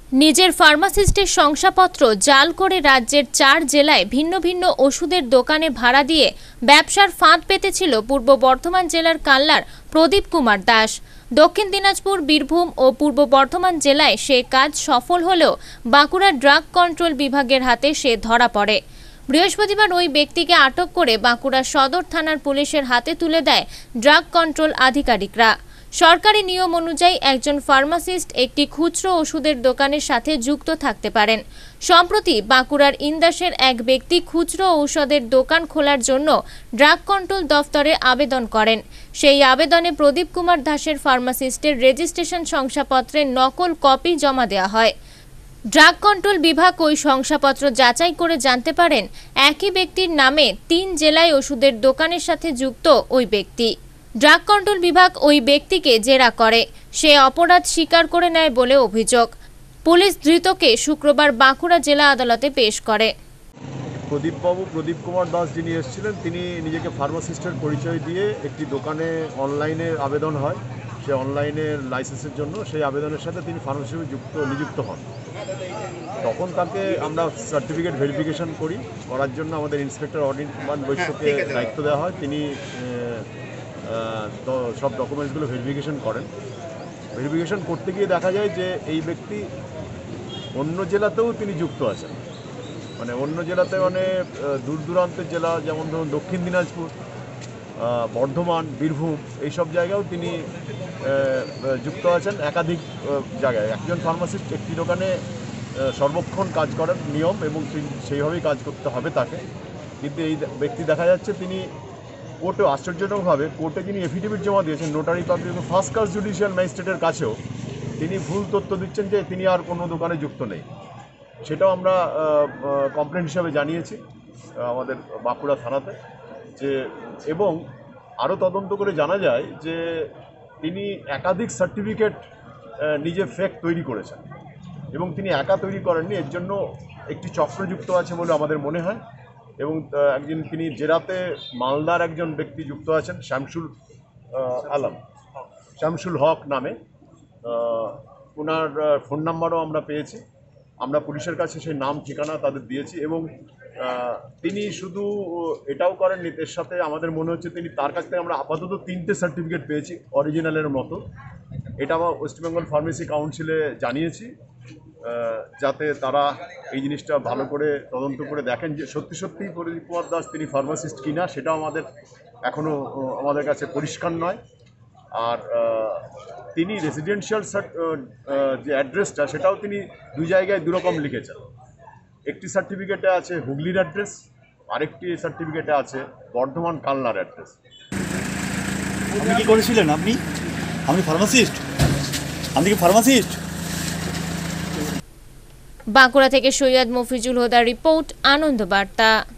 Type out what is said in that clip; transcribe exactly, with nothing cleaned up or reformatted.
নিজের ফার্মাসিস্টের শংসাপত্র জাল করে রাজ্যের চার জেলায় ভিন্ন ভিন্ন ওষুধের দোকানে ভাড়া দিয়ে ব্যবসার ফাঁদ পেতেছিল পূর্ব বর্ধমান জেলার কাল্লার প্রদীপ কুমার দাস। দক্ষিণ দিনাজপুর, বীরভূম ও পূর্ব বর্ধমান জেলায় সে কাজ সফল হলেও বাঁকুড়া ড্রাগ কন্ট্রোল বিভাগের হাতে সে ধরা পড়ে। বৃহস্পতিবার ওই ব্যক্তিকে আটক করে বাঁকুড়া সদর থানার পুলিশের হাতে তুলে দেয় ড্রাগ কন্ট্রোল আধিকারিকরা। সরকারি নিয়ম অনুযায়ী একজন ফার্মাসিস্ট একটি খুচরো ওষুধের দোকানের সাথে যুক্ত থাকতে পারেন। সম্প্রতি বাঁকুড়ার ইন্দাসের এক ব্যক্তি খুচরো ঔষধের দোকান খোলার জন্য ড্রাগ কন্ট্রোল দফতরে আবেদন করেন। সেই আবেদনে প্রদীপ কুমার দাসের ফার্মাসিস্টের রেজিস্ট্রেশন শংসাপত্রের নকল কপি জমা দেওয়া হয়। ড্রাগ কন্ট্রোল বিভাগ ওই শংসাপত্র যাচাই করে জানতে পারেন একই ব্যক্তির নামে তিন জেলায় ওষুধের দোকানের সাথে যুক্ত ওই ব্যক্তি। ড্রাগ কন্ট্রোল বিভাগ ওই ব্যক্তিকে জেরা করে, সে অপরাধ স্বীকার করে নেয় বলে অভিযোগ। পুলিশ ধৃতকে শুক্রবার বাঁকুড়া জেলা আদালতে পেশ করে। প্রদীপ বাবু প্রদীপ কুমার দাস যিনি এসেছিলেন, তিনি নিজেকে ফার্মাসিস্টের পরিচয় দিয়ে একটি দোকানে অনলাইনে আবেদন হয়, সে অনলাইনের লাইসেন্সের জন্য সেই আবেদনের সাথে তিনি ফার্মাসি যুক্ত নিযুক্ত হন। তখন তাকে আমরা সার্টিফিকেট ভেরিফিকেশন করি, করার জন্য আমাদের ইন্সপেক্টর অডিট মান বৈশ্যকে দায়িত্ব দেওয়া হয়। তিনি সব ডকুমেন্টসগুলো ভেরিফিকেশন করেন। ভেরিফিকেশন করতে গিয়ে দেখা যায় যে এই ব্যক্তি অন্য জেলাতেও তিনি যুক্ত আছেন, মানে অন্য জেলাতে মানে দূর দূরান্তের জেলা, যেমন ধরুন দক্ষিণ দিনাজপুর, বর্ধমান, বীরভূম, এইসব জায়গায়ও তিনি যুক্ত আছেন একাধিক জায়গায়। একজন ফার্মাসিস্ট একটি দোকানে সর্বক্ষণ কাজ করার নিয়ম এবং সেইভাবেই কাজ করতে হবে তাকে। কিন্তু এই ব্যক্তি দেখা যাচ্ছে তিনি কোর্টে, আশ্চর্যজনকভাবে কোর্টে যিনি এফিডেভিট জমা দিয়েছেন notary public first class judicial ম্যাজিস্ট্রেটের কাছেও তিনি ভুল তথ্য দিচ্ছেন যে তিনি আর কোনো দোকানে যুক্ত নেই। সেটাও আমরা কমপ্লেন হিসাবে জানিয়েছি আমাদের বাঁকুড়া থানাতে, যে এবং আরও তদন্ত করে জানা যায় যে তিনি একাধিক সার্টিফিকেট নিজে ফেক তৈরি করেছেন এবং তিনি একা তৈরি করেননি, এর জন্য একটি চক্রযুক্ত আছে বলে আমাদের মনে হয়। এবং একজন তিনি জেরাতে মালদার একজন ব্যক্তি যুক্ত আছেন, শামসুল আলম শামসুল হক নামে, ওনার ফোন নাম্বারও আমরা পেয়েছি। আমরা পুলিশের কাছে সেই নাম ঠিকানা তাদের দিয়েছি এবং তিনি শুধু এটাও করেননি, এর সাথে আমাদের মনে হচ্ছে তিনি তার কাছ থেকে আমরা আপাতত তিনটে সার্টিফিকেট পেয়েছি অরিজিনালের মতো। এটা আমরা ওয়েস্ট বেঙ্গল ফার্মেসি কাউন্সিলে জানিয়েছি, যাতে তারা এই জিনিসটা ভালো করে তদন্ত করে দেখেন যে সত্যি সত্যি প্রদীপ কুমার দাস তিনি ফার্মাসিস্ট কিনা, সেটাও আমাদের এখনও আমাদের কাছে পরিষ্কার নয়। আর তিনি রেসিডেন্সিয়াল যে অ্যাড্রেসটা সেটাও তিনি দুই জায়গায় দুরকম লিখেছেন। একটি সার্টিফিকেটে আছে হুগলির অ্যাড্রেস, আরেকটি সার্টিফিকেটে আছে বর্ধমান কালনার অ্যাড্রেস। আপনি কি করেছিলেন? আপনি আপনি ফার্মাসিস্ট? আপনি কি ফার্মাসিস্ট? বাঁকুড়া থেকে সৈয়দ মফিজুল হুদার রিপোর্ট, আনন্দ বার্তা।